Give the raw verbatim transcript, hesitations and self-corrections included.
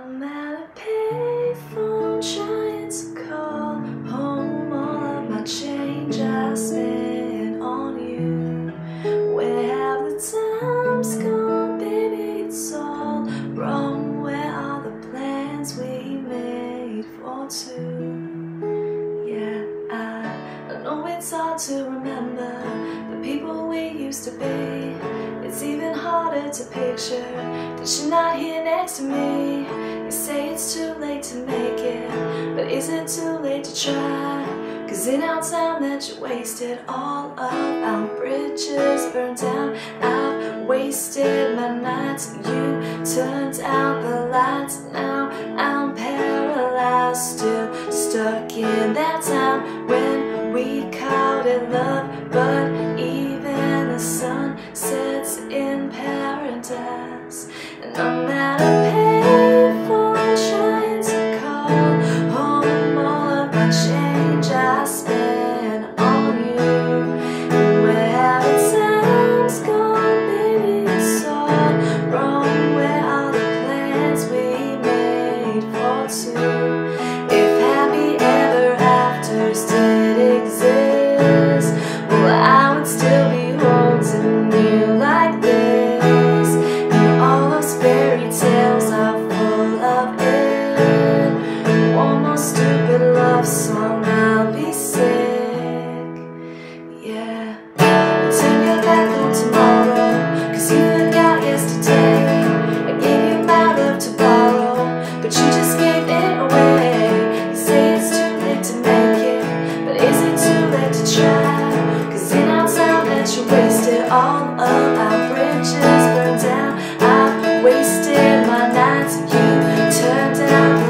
I'm at a payphone trying to call home all of my change I spent on you. Where have the times gone, baby? It's all wrong. Where are the plans we made for two? Yeah, I, I know it's hard to remember the people we used to be. It's even harder to picture that you're not here next to me. You say it's too late to make it, but is it too late to try? Cause in our time that you wasted, all of our bridges burned down. I've wasted my nights, you turned out the lights. Now I'm paralyzed, still stuck in that time when we called it love. But even the sun sets in paradise, and I'm at a payphone trying to call home all of my change I spent on you. And where have the times gone, baby? It's all wrong. Where are the plans we made for two? If happy ever afters did exist, well, I would still be holding you like this. And all those fairy tales are full of it. One more stupid love song, I'll be sick. Yeah, turn your back on tomorrow, cause you forgot yesterday. I gave you my love to borrow, but you just gave it away. You say it's too late to make it, but is it too late to try? Cause in our time that you wasted, all of our bridges burned down. I've wasted my nights, you turned out